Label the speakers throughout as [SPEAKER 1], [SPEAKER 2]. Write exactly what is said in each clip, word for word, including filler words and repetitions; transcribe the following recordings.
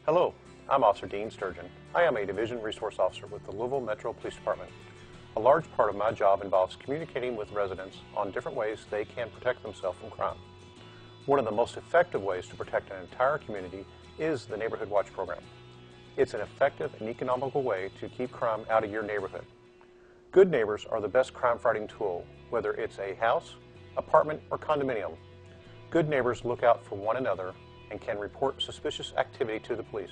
[SPEAKER 1] Hello, I'm Officer Dean Sturgeon. I am a Division Resource Officer with the Louisville Metro Police Department. A large part of my job involves communicating with residents on different ways they can protect themselves from crime. One of the most effective ways to protect an entire community is the Neighborhood Watch program. It's an effective and economical way to keep crime out of your neighborhood. Good neighbors are the best crime-fighting tool, whether it's a house, apartment, or condominium. Good neighbors look out for one another and can report suspicious activity to the police.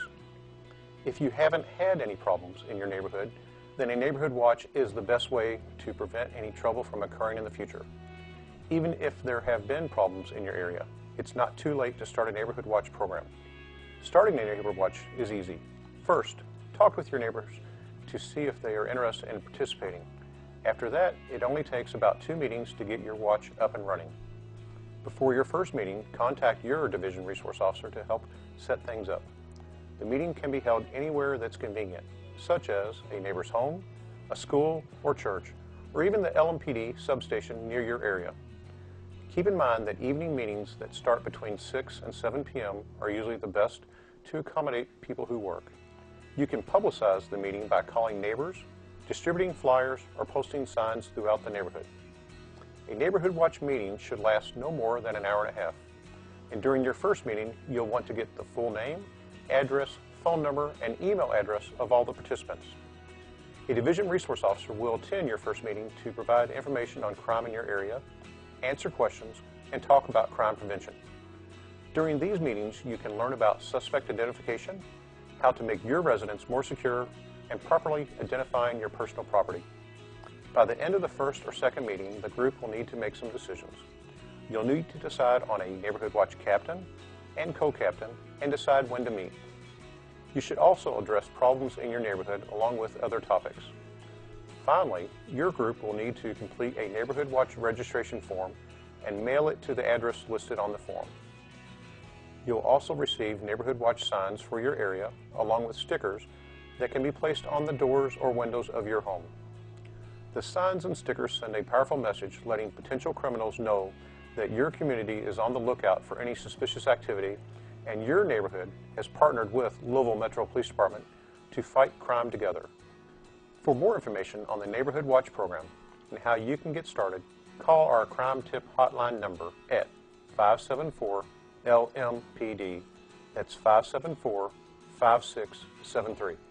[SPEAKER 1] If you haven't had any problems in your neighborhood, then a neighborhood watch is the best way to prevent any trouble from occurring in the future. Even if there have been problems in your area, it's not too late to start a neighborhood watch program. Starting a neighborhood watch is easy. First, talk with your neighbors to see if they are interested in participating. After that, it only takes about two meetings to get your watch up and running. Before your first meeting, contact your Division Resource Officer to help set things up. The meeting can be held anywhere that's convenient, such as a neighbor's home, a school or church, or even the L M P D substation near your area. Keep in mind that evening meetings that start between six and seven p m are usually the best to accommodate people who work. You can publicize the meeting by calling neighbors, distributing flyers, or posting signs throughout the neighborhood. A neighborhood watch meeting should last no more than an hour and a half. And during your first meeting, you'll want to get the full name, address, phone number, and email address of all the participants. A Division Resource Officer will attend your first meeting to provide information on crime in your area, answer questions, and talk about crime prevention. During these meetings, you can learn about suspect identification, how to make your residence more secure, and properly identifying your personal property. By the end of the first or second meeting, the group will need to make some decisions. You'll need to decide on a neighborhood watch captain and co-captain and decide when to meet. You should also address problems in your neighborhood along with other topics. Finally, your group will need to complete a neighborhood watch registration form and mail it to the address listed on the form. You'll also receive neighborhood watch signs for your area along with stickers that can be placed on the doors or windows of your home. The signs and stickers send a powerful message letting potential criminals know that your community is on the lookout for any suspicious activity and your neighborhood has partnered with Louisville Metro Police Department to fight crime together. For more information on the Neighborhood Watch program and how you can get started, call our Crime Tip Hotline number at five seven four L M P D. That's five seven four, five six seven three.